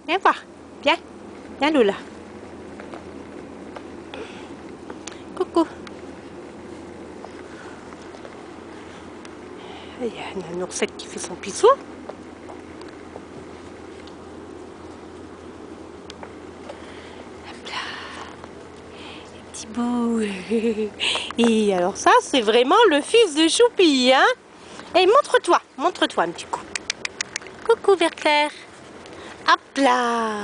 Viens voir. Viens. Viens, Lola. Coucou. Il y a une oursette qui fait son pissou. Hop là. Les petits bouts. Et alors ça, c'est vraiment le fils de Choupi, hein? Et montre-toi un petit coup. Coucou Vert-Clair. Hop là.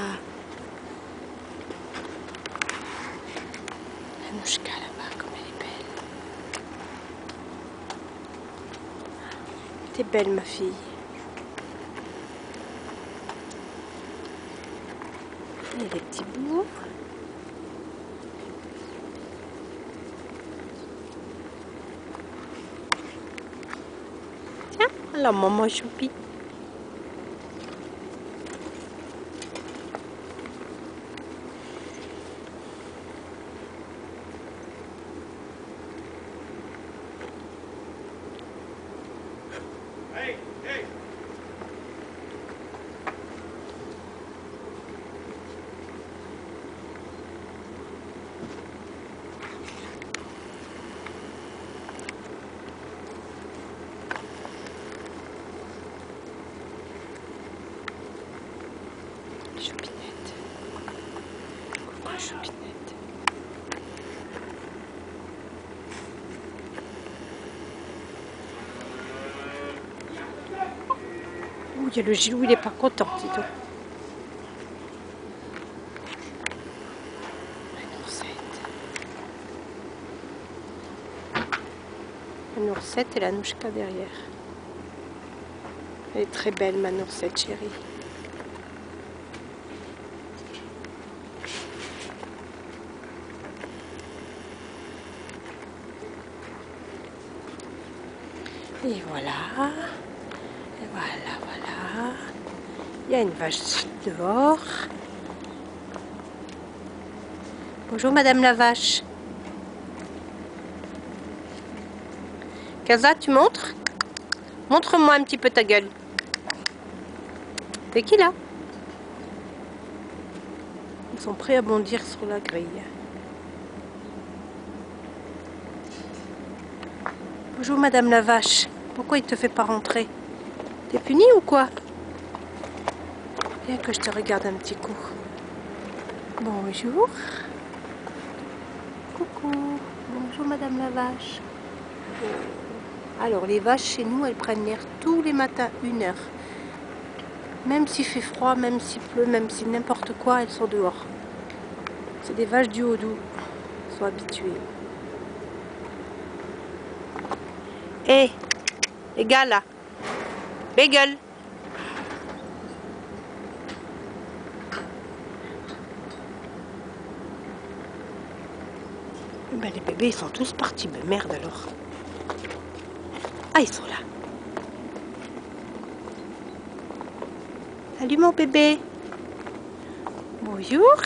Anouchka là-bas, comme elle est belle. T'es belle ma fille. Et les petits bouts. Tiens, alors maman Choupi. Hey, hey. Choupinette. Coucou Choupinette. Ouh, il y a le Gilou, il est pas content, dis donc. Une oursette. Une oursette et la Nouchka derrière. Elle est très belle, ma oursette chérie. Et voilà. Et voilà, voilà. Il y a une vache dehors. Bonjour Madame la vache. Kaza, tu montres? Montre-moi un petit peu ta gueule. C'est qui là? Ils sont prêts à bondir sur la grille. Bonjour Madame la vache. Pourquoi il te fait pas rentrer? T'es puni ou quoi? Viens que je te regarde un petit coup. Bonjour. Coucou. Bonjour Madame la vache. Alors les vaches chez nous, elles prennent l'air tous les matins 1 heure. Même s'il fait froid, même s'il pleut, même si n'importe quoi, elles sont dehors. C'est des vaches du Haut-Doubs. Elles sont habituées. Hé, les gars là. Bagel. Ben, les bébés ils sont tous partis. Ben, merde alors. Ah, ils sont là. Salut mon bébé. Bonjour.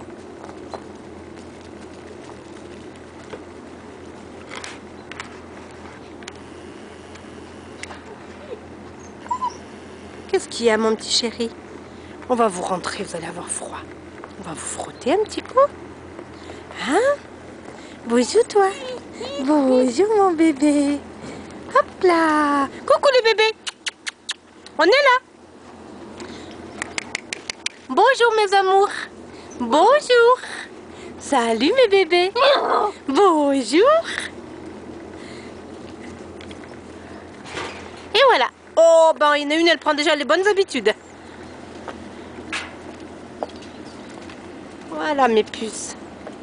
Qu'est-ce qu'il y a mon petit chéri? On va vous rentrer, vous allez avoir froid. On va vous frotter un petit coup. Hein? Bonjour toi. Bonjour mon bébé. Hop là. Coucou les bébés. On est là. Bonjour mes amours. Bonjour. Salut mes bébés. Bonjour. Et voilà. Oh ben il y en a une, elle prend déjà les bonnes habitudes. Voilà mes puces.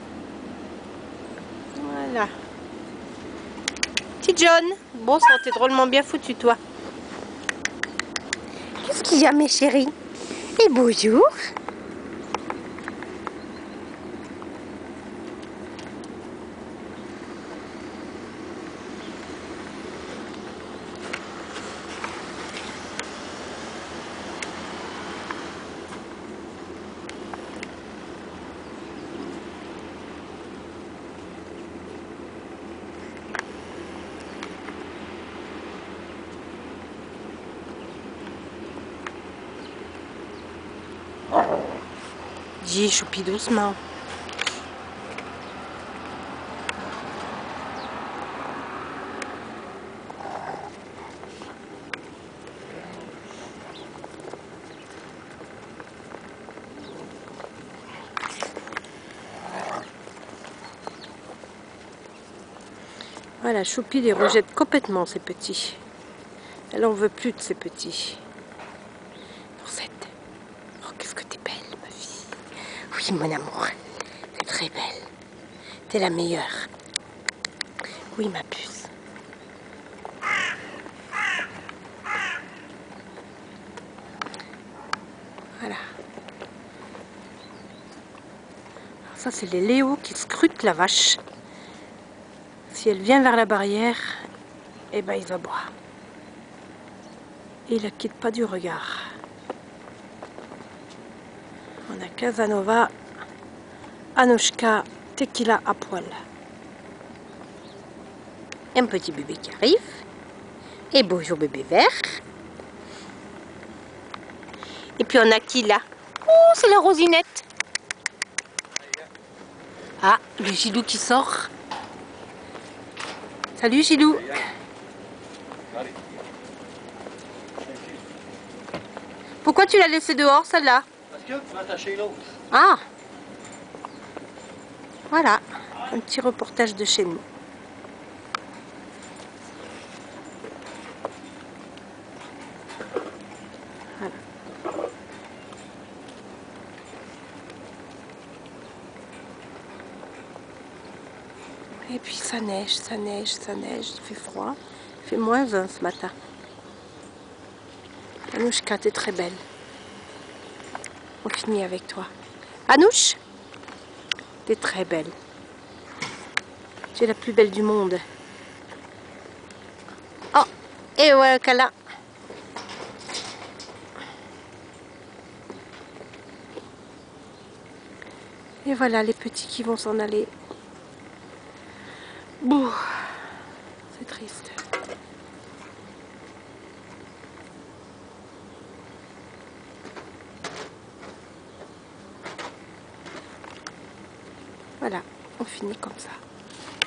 Voilà. Petit John. Bon sang, t'es drôlement bien foutu toi. Qu'est-ce qu'il y a mes chéris? Et bonjour. dit, choupi doucement. Voilà, Choupi les rejette complètement ces petits. Elle en veut plus de ces petits. Noursette, oh qu'est-ce que t'es belle ma fille. Oui mon amour, t'es très belle. T'es la meilleure. Oui ma puce. Voilà. Alors ça c'est les Léos qui scrutent la vache. Si elle vient vers la barrière, eh ben il va boire. Et il la quitte pas du regard. On a Casanova, Anouchka, Tequila à poil. Un petit bébé qui arrive. Et bonjour bébé vert. Et puis on a qui là? Oh, c'est la Rosinette. Ah, le Gilou qui sort. Salut Gilou. Pourquoi tu l'as laissé dehors celle-là? Parce que tu vas attacher l'autre. Ah. Voilà, un petit reportage de chez nous. Voilà. Et puis ça neige, ça neige, ça neige, il fait froid. Il fait -1 ce matin. Anouchka, t'es très belle. On finit avec toi. Anouche, t'es très belle. Tu es la plus belle du monde. Oh, et voilà câlin. Et voilà les petits qui vont s'en aller. Bouh, c'est triste. Voilà, on finit comme ça.